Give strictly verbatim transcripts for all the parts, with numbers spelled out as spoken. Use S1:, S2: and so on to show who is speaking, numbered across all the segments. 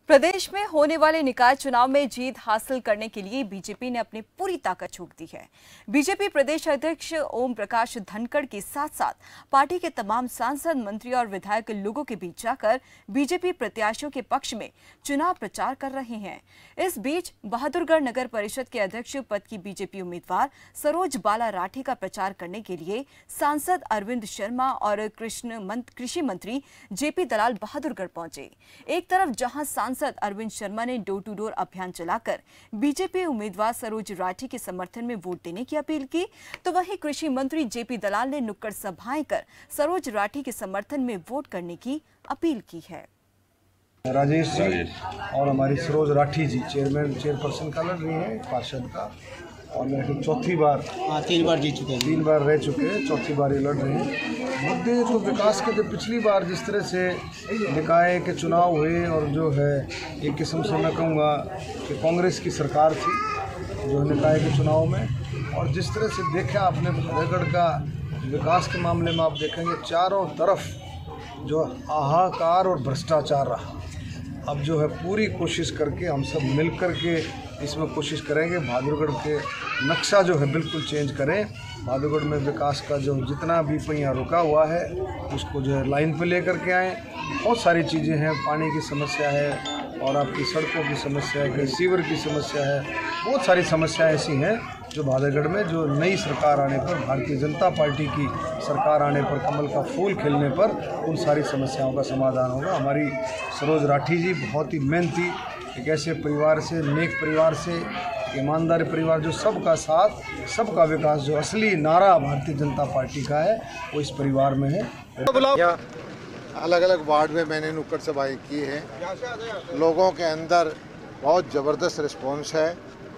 S1: प्रदेश में होने वाले निकाय चुनाव में जीत हासिल करने के लिए बीजेपी ने अपनी पूरी ताकत झोंक दी है। बीजेपी प्रदेश अध्यक्ष ओम प्रकाश धनखड़ के साथ साथ पार्टी के तमाम सांसद, मंत्री और विधायक लोगों के बीच जाकर बीजेपी प्रत्याशियों के पक्ष में चुनाव प्रचार कर रहे हैं। इस बीच बहादुरगढ़ नगर परिषद के अध्यक्ष पद की बीजेपी उम्मीदवार सरोज बाला राठी का प्रचार करने के लिए सांसद अरविंद शर्मा और कृषि मंत्री जेपी दलाल बहादुरगढ़ पहुंचे। एक तरफ जहां सांसद अरविंद शर्मा ने डोर टू डोर अभियान चलाकर बीजेपी उम्मीदवार सरोज राठी के समर्थन में वोट देने की अपील की, तो वहीं कृषि मंत्री जेपी दलाल ने नुक्कड़ सभाएं कर सरोज राठी के समर्थन में वोट करने की अपील की है।
S2: राजेश जी और हमारी सरोज राठी जी चेयरमैन चेयरपर्सन का लड़ रही हैं, पार्षद का, और मेरे को चौथी बार
S3: हाँ तीन बार जीत चुके हैं
S2: तीन बार रह चुके हैं, चौथी बार ये लड़ रहे हैं। मुद्दे तो विकास के, तो पिछली बार जिस तरह से निकाय के चुनाव हुए और जो है एक किस्म से मैं कहूँगा कि कांग्रेस की सरकार थी जो निकाय के चुनाव में, और जिस तरह से देखा आपने बहादुरगढ़ का विकास के मामले में, आप देखेंगे चारों तरफ जो हाहाकार और भ्रष्टाचार रहा। अब जो है पूरी कोशिश करके हम सब मिल कर के इसमें कोशिश करेंगे बहादुरगढ़ के नक्शा जो है बिल्कुल चेंज करें। बहादुरगढ़ में विकास का जो जितना भी पहिया रुका हुआ है उसको जो है लाइन पे लेकर के आएँ। बहुत सारी चीज़ें हैं, पानी की समस्या है और आपकी सड़कों की समस्या है, सीवर की समस्या है, बहुत सारी समस्याएं ऐसी हैं जो बहादुरगढ़ में जो नई सरकार आने पर, भारतीय जनता पार्टी की सरकार आने पर, कमल का फूल खिलने पर उन सारी समस्याओं का समाधान होगा। हमारी सरोज राठी जी बहुत ही मेहनती, एक ऐसे परिवार से, नेक परिवार से, ईमानदार परिवार जो सबका साथ, सबका विकास, जो असली नारा भारतीय जनता पार्टी का है वो इस परिवार में है।
S4: अलग अलग वार्ड में मैंने नुक्कड़ सभाएं की हैं। लोगों के अंदर बहुत ज़बरदस्त रिस्पॉन्स है,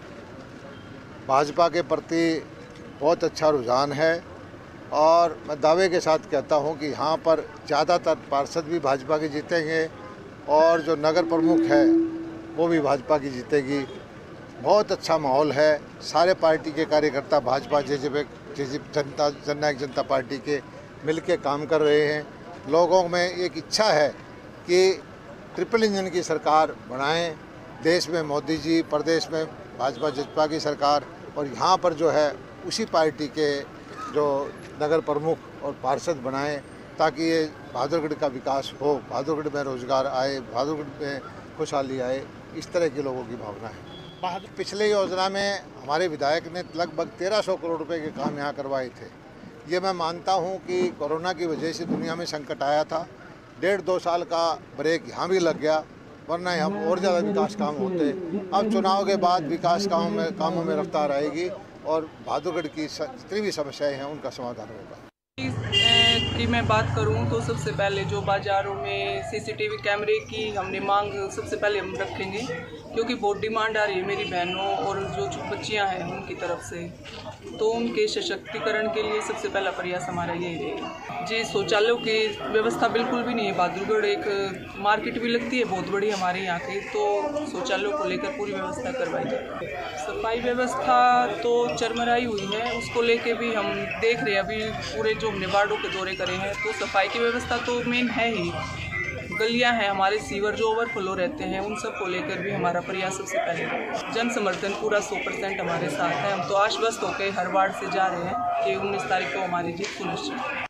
S4: भाजपा के प्रति बहुत अच्छा रुझान है, और मैं दावे के साथ कहता हूं कि यहाँ पर ज़्यादातर पार्षद भी भाजपा के जीतेंगे और जो नगर प्रमुख है वो भी भाजपा की जीतेगी। बहुत अच्छा माहौल है, सारे पार्टी के कार्यकर्ता भाजपा जेजेपी जनता जननायक जनता पार्टी के मिल के काम कर रहे हैं। लोगों में एक इच्छा है कि ट्रिपल इंजन की सरकार बनाएं, देश में मोदी जी, प्रदेश में भाजपा जजपा की सरकार, और यहाँ पर जो है उसी पार्टी के जो नगर प्रमुख और पार्षद बनाएं, ताकि ये बहादुरगढ़ का विकास हो, बहादुरगढ़ में रोजगार आए, बहादुरगढ़ में खुशहाली आए, इस तरह के लोगों की भावना है। बहादुर पिछले योजना में हमारे विधायक ने लगभग तेरह सौ करोड़ रुपए के काम यहाँ करवाए थे। ये मैं मानता हूँ कि कोरोना की वजह से दुनिया में संकट आया था, डेढ़ दो साल का ब्रेक यहाँ भी लग गया, वरना यहाँ और ज़्यादा विकास काम होते। अब चुनाव के बाद विकास कामों में कामों में रफ्तार आएगी और बहादुरगढ़ की जितनी भी समस्याएं हैं उनका समाधान होगा।
S5: की मैं बात करूं तो सबसे पहले जो बाज़ारों में सीसीटीवी कैमरे की हमने मांग सबसे पहले हम रखेंगे, क्योंकि बहुत डिमांड आ रही है मेरी बहनों और जो बच्चियां हैं उनकी तरफ से, तो उनके सशक्तिकरण के लिए सबसे पहला प्रयास हमारा यही रहेगा। जी, शौचालयों की व्यवस्था बिल्कुल भी नहीं है। बहादुरगढ़ एक मार्केट भी लगती है बहुत बड़ी हमारे यहाँ की, तो शौचालयों को लेकर पूरी व्यवस्था करवाई जाए। सफाई व्यवस्था तो चरमराई हुई है, उसको लेके भी हम देख रहे हैं। अभी पूरे जो हमने वार्डों के दौरे करे हैं तो सफाई की व्यवस्था तो मेन है ही। गलियां हैं हमारे, सीवर जो ओवरफ्लो रहते हैं, उन सब को लेकर भी हमारा प्रयास सबसे पहले। जन समर्थन पूरा सौ परसेंट हमारे साथ है। हम तो आश्वस्त होकर हर वार्ड से जा रहे हैं कि उन्नीस तारीख को हमारी जीत सुनिश्चित है।